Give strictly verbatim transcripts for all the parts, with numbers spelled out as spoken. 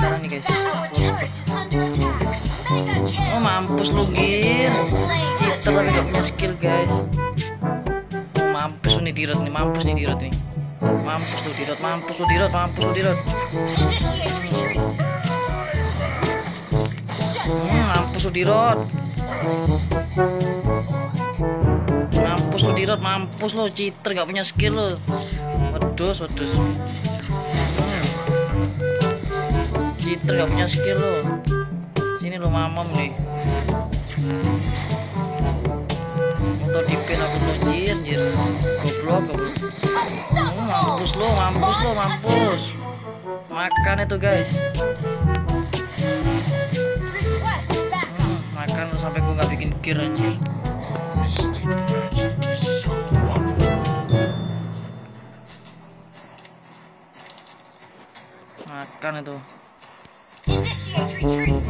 sekarang nih guys. Oh mampus lu Gir, cheater tapi gak punya skill guys. Oh, mampus lu nih Dirot nih, mampus nih Dirot nih. Mampus lu Dirot, mampus lu Dirot, mampus lu Dirot. Hmm, mampus lu Dirot. Mampus lu Dirot, mampus lu cheater gak punya skill lu. Wedus, wedus. Hmm. Cheater gak punya skill lu. Sini lu mamam nih. Motor di pin aku lu jir, jir. Goblok, goblok. Hmm, mampus lu, mampus lu, mampus. Makan itu guys. Hmm, makan lu sampai gua gak bikin gear anjir. Makan itu. Initiate retreat.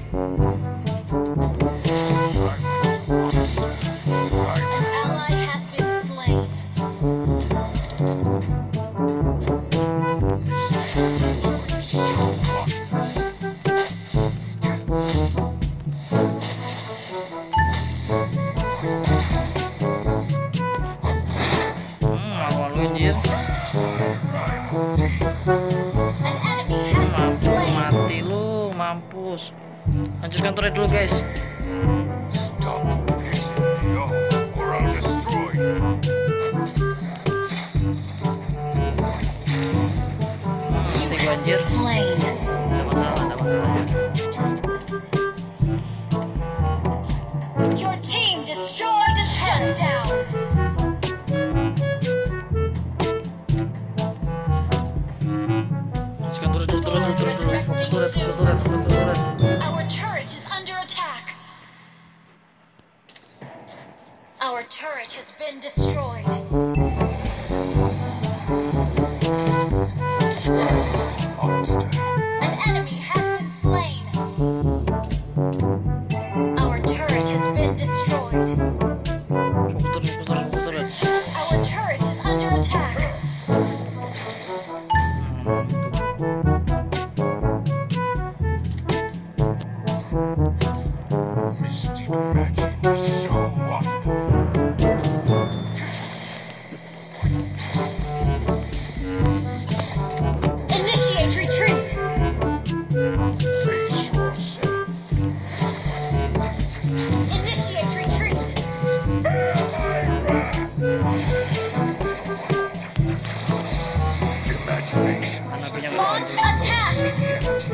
An ally has been slain. Hmm, malu-maluin jir. Mampus. Hancurkan turret dulu guys. Stop pissing me off or I'll destroy you. Hmm, ini gue anjir. Sama-sama, sama-sama. Your team destroyed a shutdown. Hancurkan turret dulu, turret dulu, turret dulu. Fokus turret, fokus turret, fokus turret. Our turret is under attack. Our turret has been destroyed. Monster. An enemy has been slain. Our turret has been destroyed. Fokus turret, fokus turret, fokus turret. Our turret is under attack. Mystic magic is so wonderful. Initiate retreat. Face yourself. Initiate retreat. Imagination Mana is punya the Launch attack. energy.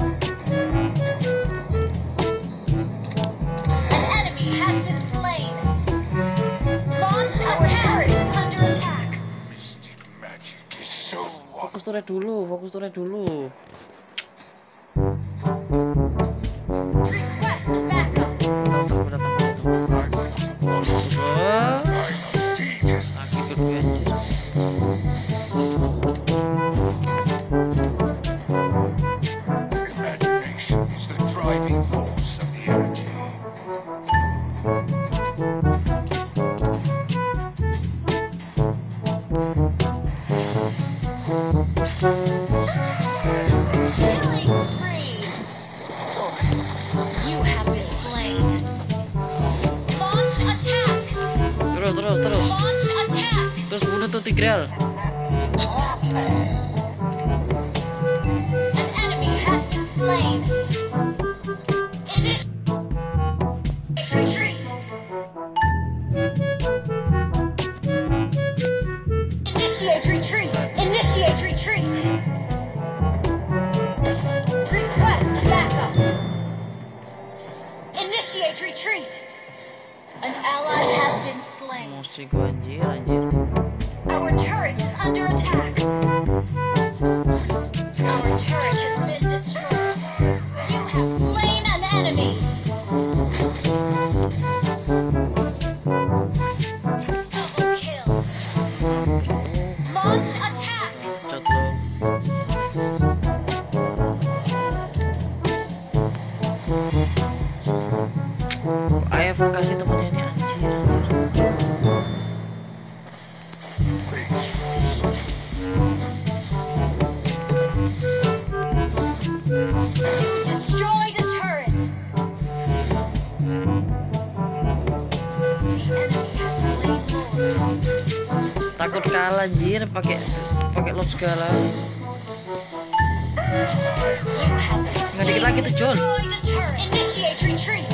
An enemy has been slain. Launch attack. Our turret is under attack. Mystic magic is so wonderful. Fokus turret dulu, fokus turret dulu. Request backup. Datang, gua datang, gua datang. I'm not a monster. Wah, I'm a demon. sakit gue anjir. Imagination is the driving force of the energy. Killing spree. You have been slain. Launch attack. Terus, terus, terus. Launch attack. Terus bunuh tuh Tigreal. An enemy has been slain. Initiate retreat. Initiate retreat. Initiate retreat. Request backup. Initiate retreat. An ally has been slain. Emosi gue anjir, anjir. Our turret is under attack. Our turret has been destroyed. You have slain an enemy. Double kill. Launch attack. Cat lo. A F K sih temennya ini anjir, anjir. takut kalah anjir, pakai pakai lot segala. Nggak dikit lagi tuh John. Destroyed a turret. Initiate retreat.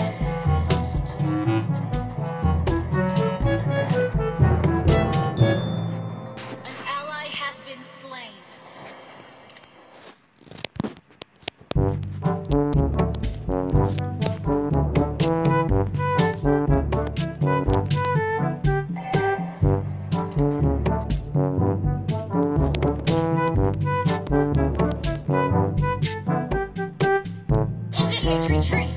An ally has been slain. Initiate retreat.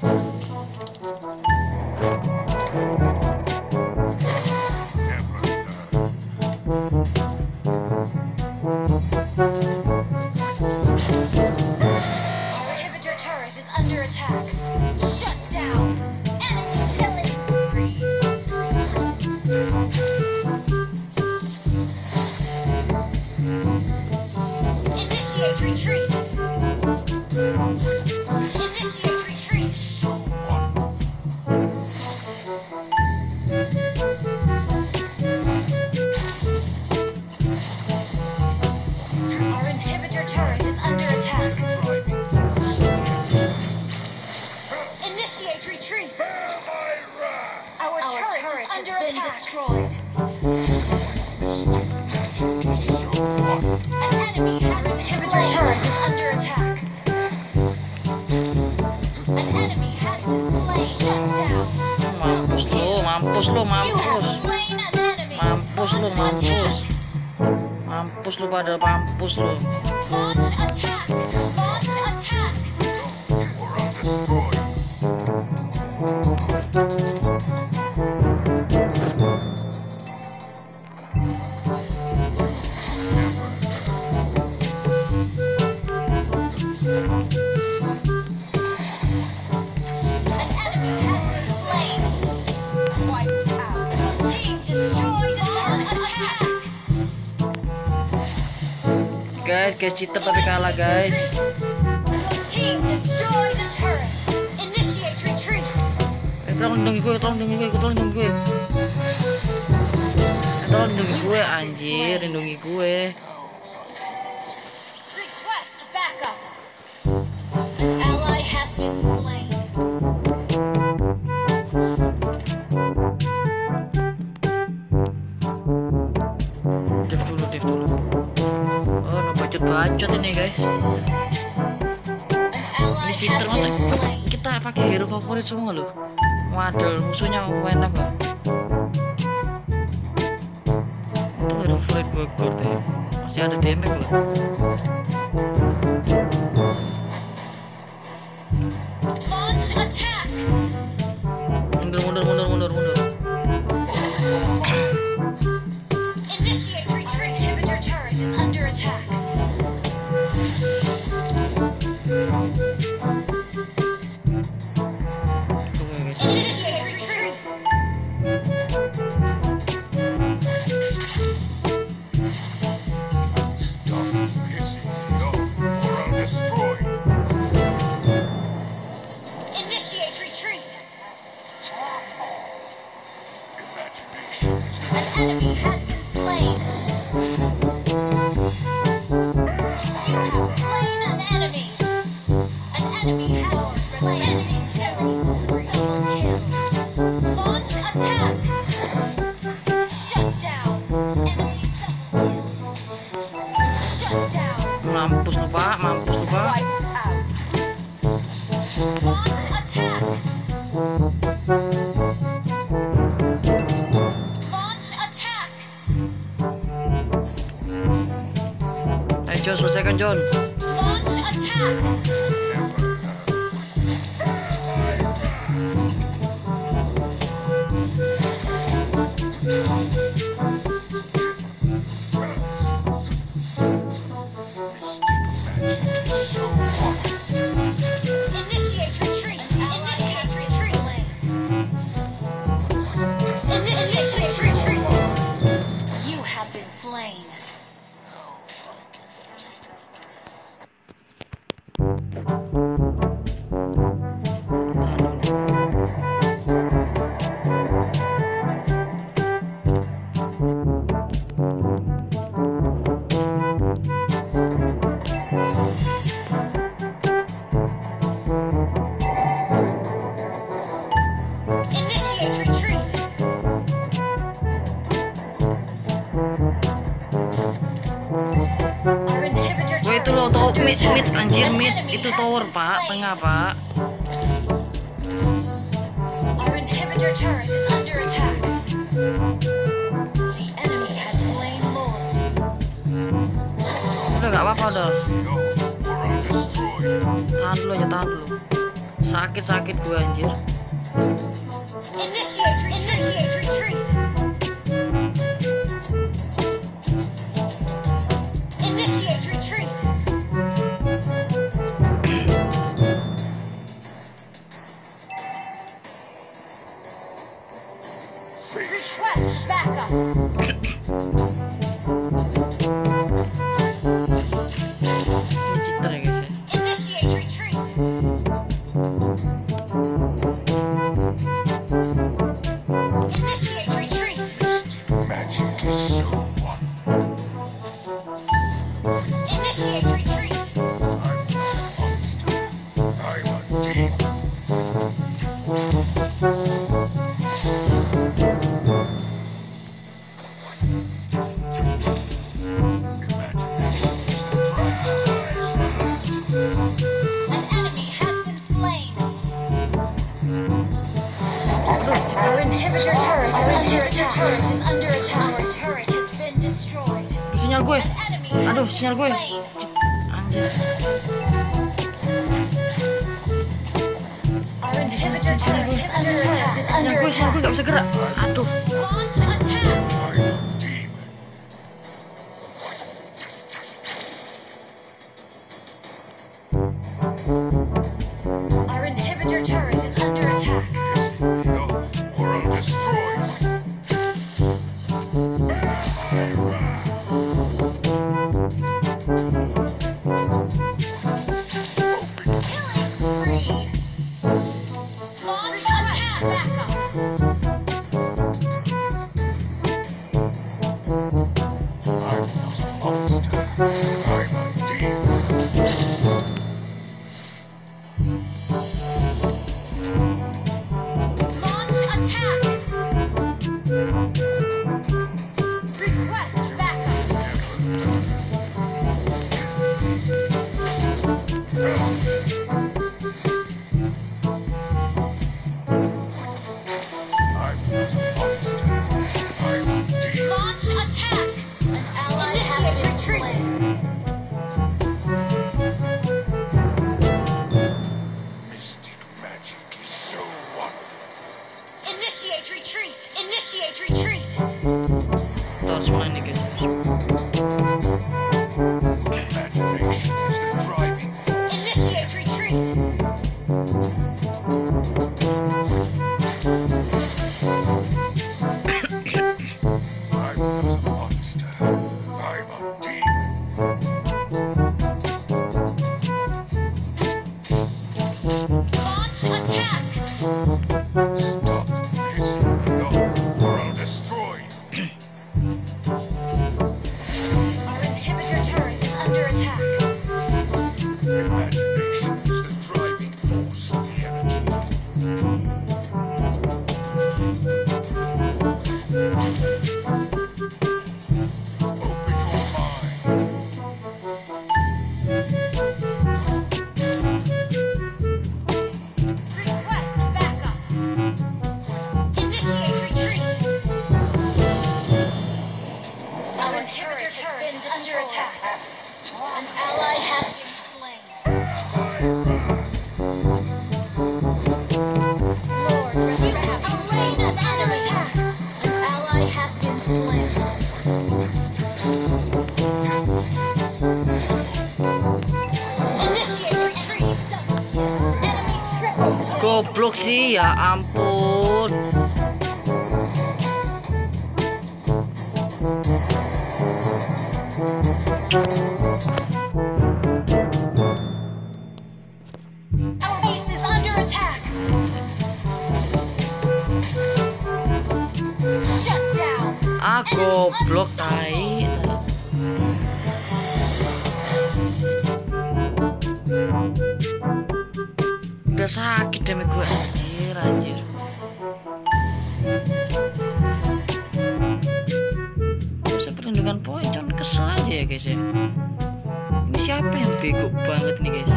Our inhibitor turret is under attack. Shut down. Enemy killing spree. Initiate retreat. Initiate retreat. Our inhibitor turret is under attack. Initiate retreat. Our, turret, has been destroyed. An enemy has an inhibitor turret is under attack. An enemy has been slain. Shut down. Mampus lu, mampus lu, You have mampus. slain an enemy. Mampus lu, Launch mampus. attack. Mampus lu pada mampus lu. Launch attack. Launch attack. Or I'll destroy you. An enemy has been slain. Wiped out. Team destroyed a turret. Attack. Guys, guys cheater tapi kalah guys. Team destroyed a turret. Initiate retreat. Eh, tolong lindungi gue, tolong lindungi gue, tolong lindungi gue. Eh, tolong lindungi gue, anjir, lindungi gue. Request backup. An ally has been slain. Div dulu, div dulu. Oh, no bacot-bacot ini guys. An ally Ini cheater has masa been slain. kita pakai hero favorit semua loh. Waduh, musuhnya enak gak? Itu hero favorit gue good ya. Masih ada damage loh. Launch attack. Mundur, mundur, mundur, mundur, mundur. Initiate retreat. Inhibitor turret is under attack. Tunggu ya guys. Initiate retreat. Stop pissing me off, or I'll destroy you. Initiate retreat. Imagination is the An enemy has been slain. You have slain an enemy. An enemy has been slain. Enemy seventy-three. Double kill. Launch attack. Shut down. Enemy double kill. Shut down. Mampus lu pak, mampus lu pak. Wiped out. Launch attack. Launch attack. Ayo John, selesaikan John. Launch attack. Initiate retreat. Initiate retreat. Initiate retreat. You have been slain. Now I can take a rest. mid anjir, mid itu tower pak, tengah pak. Our inhibitor turret is under attack. The enemy has slain Lord. Udah nggak apa-apa udah. Yo, or I'll destroy you. Tahan dulu aja, tahan dulu. Sakit-sakit gue anjir. Initiate retreat. Initiate retreat. Initiate retreat. Face Request backup. Ini cheater ya guys ya. Initiate retreat. Initiate retreat. magic is so wonderful. Initiate retreat. I'm not a monster. I'm a demon. An enemy has been slain. Our inhibitor turret is under attack. Turret is under attack. Our turret has been destroyed. Sinyal gue. An enemy Aduh, has sinyal been gue. slain. Anjir. Our inhibitor turret is under attack. Is Sinyal under gue, sinyal gue attack. nggak bisa gerak. Aduh. Launch attack. I'm a demon. Our inhibitor turret is under attack. Yo, or I'll destroy you. Killing spree. Launch attack. Backup. I'm not a monster. I'm a demon. Launch attack. Request backup. I'm not a monster. I'm a demon. Launch attack. An ally Initiate retreat. Mystic magic is so wonderful. Initiate retreat. Initiate retreat. Tuh harus main nih guys. Imagination is the driving force. Initiate retreat. I'm not a monster. I'm a demon. Launch attack. Stop pissing me off, or I'll destroy you. Our inhibitor turret is under attack. Imagination is the driving force of the energy. Open your mind. Request backup. Initiate retreat. Our inhibitor turret is under attack. An ally has been slain. Lord, you have slain an under attack. An ally has been slain. Initiate retreat. Enemy triple kill. Goblok sih, ya ampun. Our base is under attack. Shut down. Ah, goblok tai. Udah sakit demi gue anjir, anjir. Bisa perlindungan poin, jangan kesel aja ya guys ya. Ini siapa yang bego banget nih guys?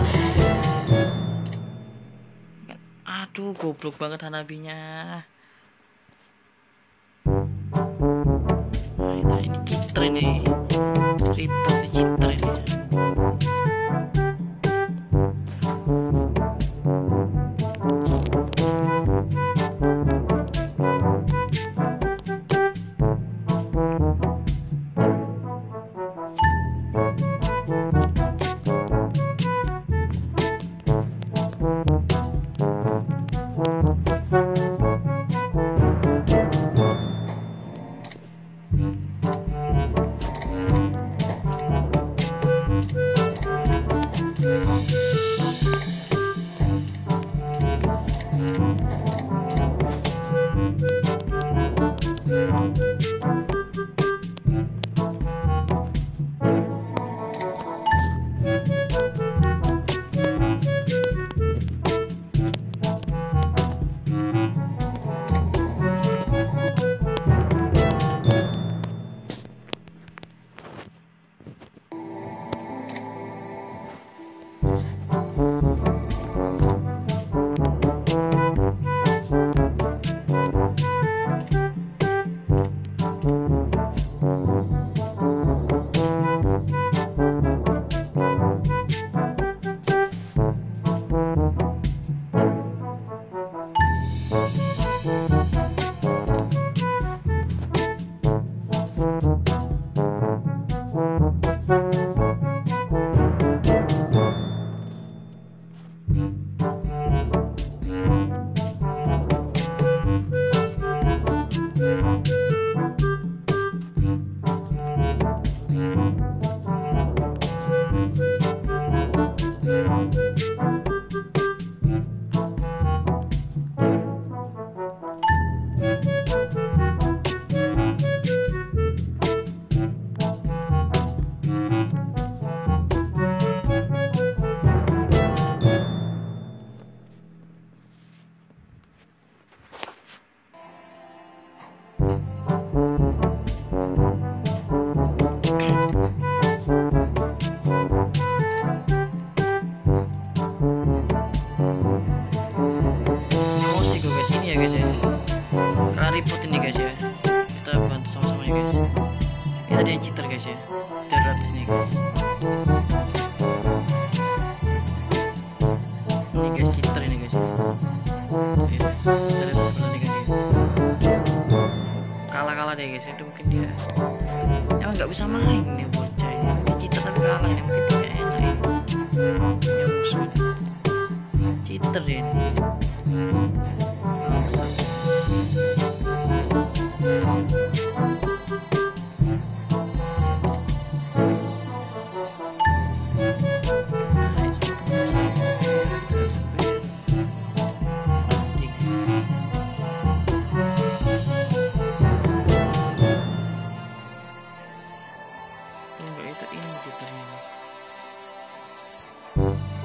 Aduh, goblok banget Hanabinya. Nah, ini cheater ini. Report di cheater ini. Report ini guys ya, kita bantu sama-sama ya guys. Ini tadi yang cheater guys ya, tiga ratus nih guys. Ini guys cheater ini guys ya. Kita lihat sebelah nih guys ya. Kalah-kalah deh guys, itu mungkin dia emang nggak bisa main nih bocah ini. Dia cheater tapi kalah ini, mungkin dia enak ya. Punya musuh ini. Cheater dia ini. Bangsa. Enggak, itu ini cheaternya.